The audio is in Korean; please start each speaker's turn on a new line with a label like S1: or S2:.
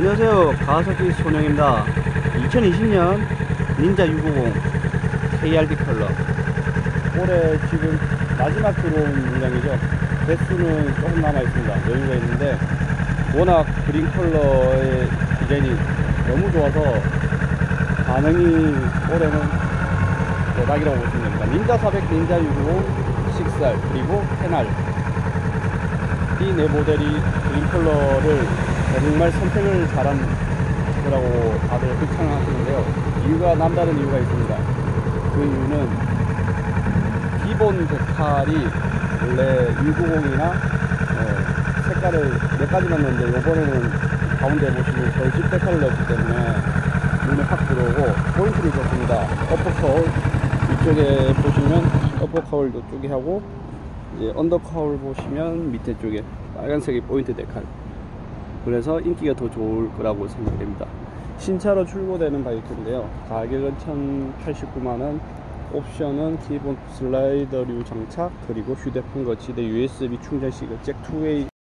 S1: 안녕하세요, 가와사키 손영입니다. 2020년 닌자 650 KRD 컬러, 올해 지금 마지막 들어온 물량이죠. 대수는 조금 남아있습니다. 여유가 있는데 워낙 그린 컬러의 디자인이 너무 좋아서 반응이 올해는 대박이라고 보시면 됩니다. 닌자 400, 닌자 650, 6R 그리고 10R, 이 네 모델이 그린 컬러를 정말 선택을 잘한 거라고 다들 극찬을 하시는데요. 이유가 남다른 이유가 있습니다. 그 이유는 기본 데칼이 원래 690이나 색깔을 몇 가지만 넣는데 이번에는 가운데 보시면 별집 데칼을 넣었기 때문에 눈에 확 들어오고 포인트를 줬습니다. 어퍼커울 이쪽에 보시면 어퍼커울 이쪽에 하고, 이제 언더커울 보시면 밑에 쪽에 빨간색이 포인트 데칼, 그래서 인기가 더 좋을 거라고 생각됩니다. 신차로 출고되는 바이크인데요. 가격은 1089만원, 옵션은 기본 슬라이더류 장착, 그리고 휴대폰 거치대 USB 충전식 잭 2웨이